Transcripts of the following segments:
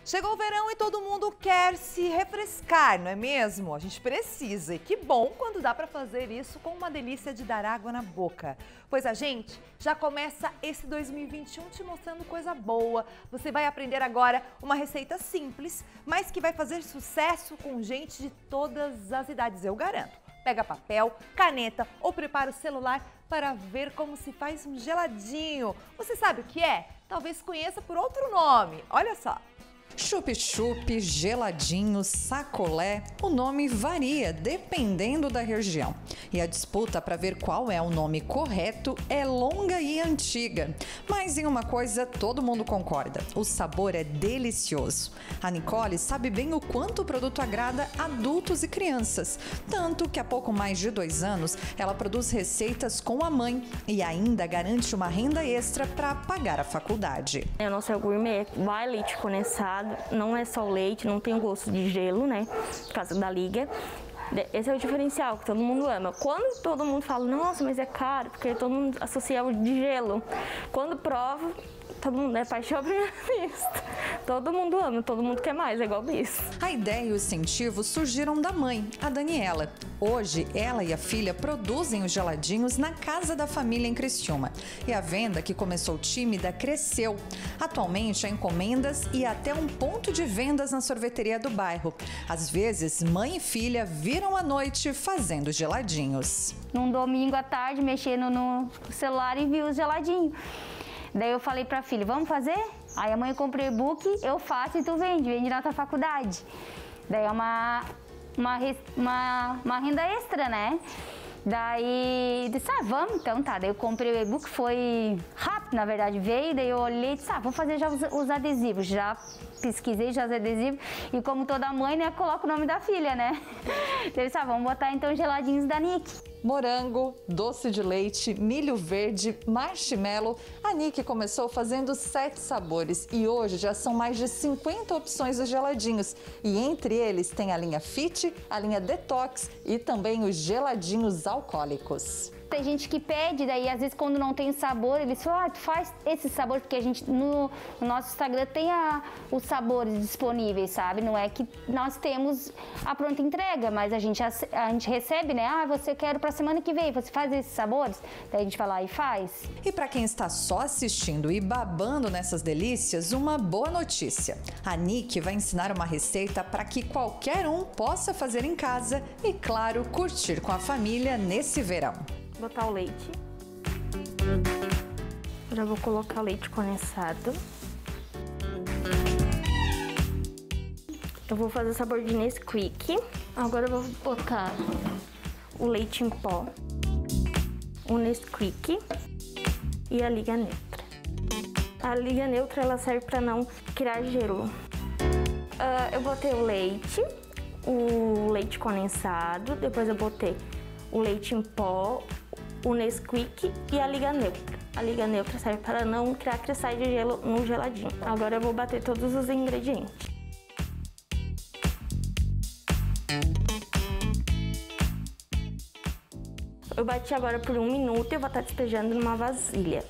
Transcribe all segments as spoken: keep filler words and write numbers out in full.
Chegou o verão e todo mundo quer se refrescar, não é mesmo? A gente precisa, e que bom quando dá para fazer isso com uma delícia de dar água na boca. Pois a gente já começa esse dois mil e vinte e um te mostrando coisa boa. Você vai aprender agora uma receita simples, mas que vai fazer sucesso com gente de todas as idades, eu garanto. Pega papel, caneta ou prepara o celular para ver como se faz um geladinho. Você sabe o que é? Talvez conheça por outro nome. Olha só. Chup-chup, geladinho, sacolé, o nome varia dependendo da região. E a disputa para ver qual é o nome correto é longa e antiga. Mas em uma coisa todo mundo concorda, o sabor é delicioso. A Nicole sabe bem o quanto o produto agrada adultos e crianças. Tanto que há pouco mais de dois anos ela produz receitas com a mãe e ainda garante uma renda extra para pagar a faculdade. O nosso gourmet vai leite condensado. Não é só o leite, não tem gosto de gelo, né? Por causa da liga. Esse é o diferencial que todo mundo ama. Quando todo mundo fala, nossa, mas é caro, porque todo mundo associa o de gelo. Quando prova, todo mundo é paixão à primeira vista. Todo mundo ama, todo mundo quer mais, é igual isso. A ideia e o incentivo surgiram da mãe, a Daniela. Hoje, ela e a filha produzem os geladinhos na casa da família em Criciúma. E a venda, que começou tímida, cresceu. Atualmente, há encomendas e até um ponto de vendas na sorveteria do bairro. Às vezes, mãe e filha viram à noite fazendo geladinhos. Num domingo à tarde, mexendo no celular e vi os geladinhos. Daí eu falei pra filha, vamos fazer? Aí a mãe comprou e-book, eu faço e tu vende, vende na tua faculdade. Daí é uma, uma, uma, uma renda extra, né? Daí disse, ah, vamos, então tá. Daí eu comprei o e-book, foi rápido, na verdade, veio, daí eu olhei e disse, ah, vou fazer já os, os adesivos. Já pesquisei já os adesivos e como toda mãe, né, coloca o nome da filha, né? Daí eu disse, ah, vamos botar então geladinhos da Nick. Morango, doce de leite, milho verde, marshmallow. A Nick começou fazendo sete sabores e hoje já são mais de cinquenta opções de geladinhos. E entre eles tem a linha Fit, a linha Detox e também os geladinhos alcoólicos. Tem gente que pede, daí às vezes quando não tem sabor, eles falam, ah, tu faz esse sabor, porque a gente no, no nosso Instagram tem a, os sabores disponíveis, sabe? Não é que nós temos a pronta entrega, mas a gente, a, a gente recebe, né? Ah, você quer para semana que vem, você faz esses sabores? Daí a gente vai lá e faz. E para quem está só assistindo e babando nessas delícias, uma boa notícia. A Nick vai ensinar uma receita para que qualquer um possa fazer em casa e, claro, curtir com a família nesse verão. Botar o leite. Já vou colocar leite condensado. Eu vou fazer sabor de Nesquik. Agora eu vou botar o leite em pó, o Nesquik e a liga neutra. A liga neutra ela serve para não criar gelo. Uh, eu botei o leite, o leite condensado, depois eu botei o leite em pó, o Nesquik e a liga neutra. A liga neutra serve para não criar cristais de gelo no geladinho. Agora eu vou bater todos os ingredientes. Eu bati agora por um minuto e eu vou estar despejando numa vasilha.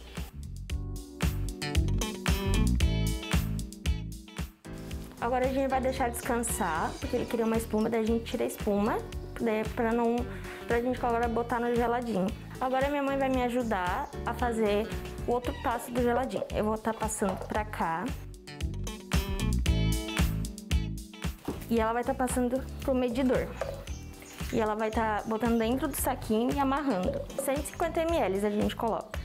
Agora a gente vai deixar descansar, porque ele cria uma espuma, daí a gente tira a espuma, para não, pra gente agora botar no geladinho. Agora minha mãe vai me ajudar a fazer o outro passo do geladinho. Eu vou estar passando pra cá. E ela vai estar passando pro medidor. E ela vai estar botando dentro do saquinho e amarrando. cento e cinquenta mililitros a gente coloca.